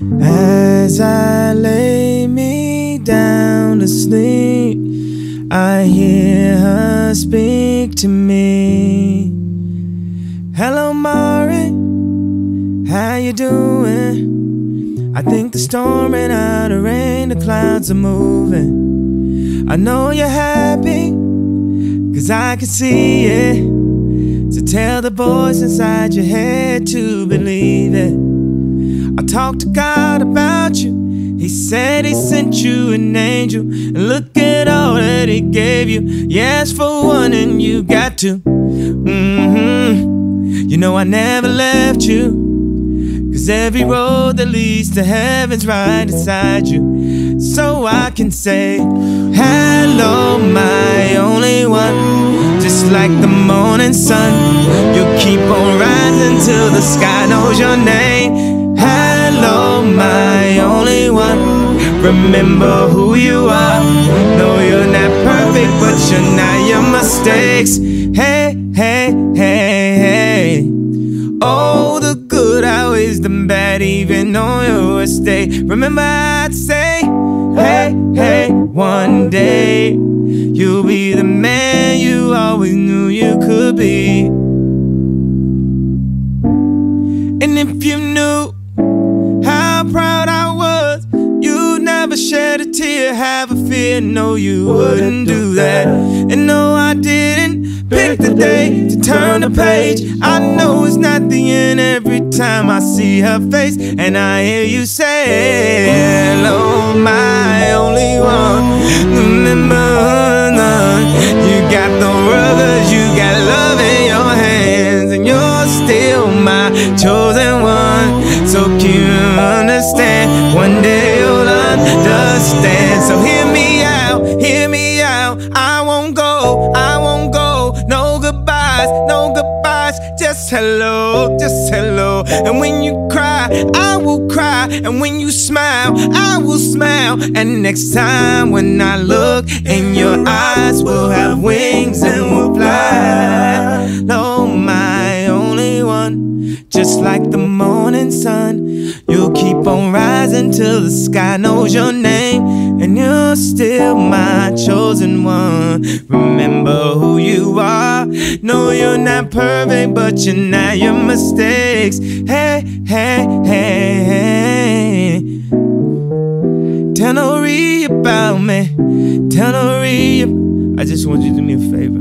As I lay me down to sleep, I hear her speak to me. Hello, Mari, how you doing? I think the storm ran out of rain, the clouds are moving. I know you're happy, 'cause I can see it. So tell the voice inside your head to believe it. I talked to God about you. He said he sent you an angel, and look at all that he gave you. You asked for one and you got two. You know I never left you, 'cause every road that leads to heaven's right inside you. So I can say, hello, my only one. Just like the morning sun, you'll keep on rising till the sky knows your name. Hello, my only one. Remember who you are. No, you're not perfect, but you're not your mistakes. Hey, hey, hey, hey. Oh, the good outweighs the bad, even on your estate. Remember I'd say, hey, hey, one day you'll be the man you always knew you could be. And if you knew how proud I was, you'd never shed a tear, have a fear, no you wouldn't do that. And no, I didn't pick the day to turn the page. I know it's not the end every time I see her face, and I hear you say, hello, my only one. Remember, you got the world 'cause you got love in your hands, and you're still my chosen one. So can you understand? One day you'll understand. So hear me out, hear me out. I won't go, I won't go. No goodbyes, no goodbyes. Just hello, just hello. And when you cry, I will cry. And when you smile, I will smile. And next time when I look in your eyes, we'll have wings and we'll fly. No, my only one. Just like the morning sun, you'll keep on rising till the sky knows your name. And you're still my chosen one. Remember who you are. No, you're not perfect, but you're not your mistakes. Hey, hey, hey, hey. Tell Nori about me. Tell Nori. I just want you to do me a favor.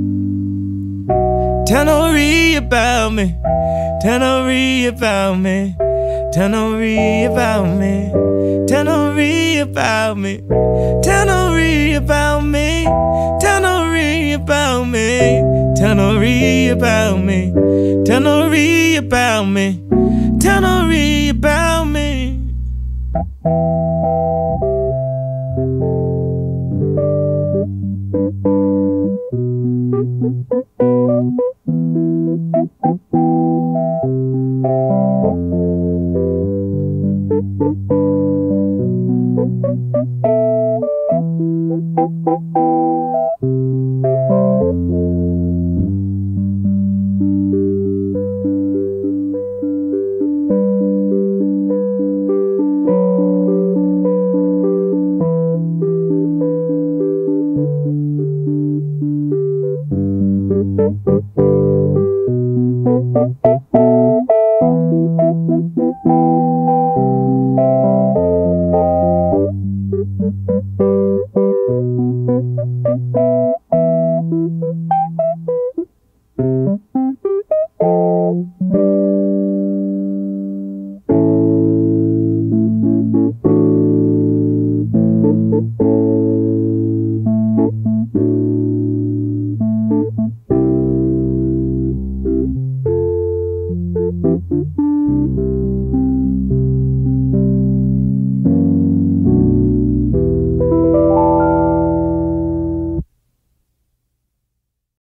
Tell Nori about me. Tell Nori about me. Tell Nori about me. Tell Nori about me. Tell Nori about me. Tell Nori about me. Tell Nori about me. Tell Nori about me. Tell Nori about me.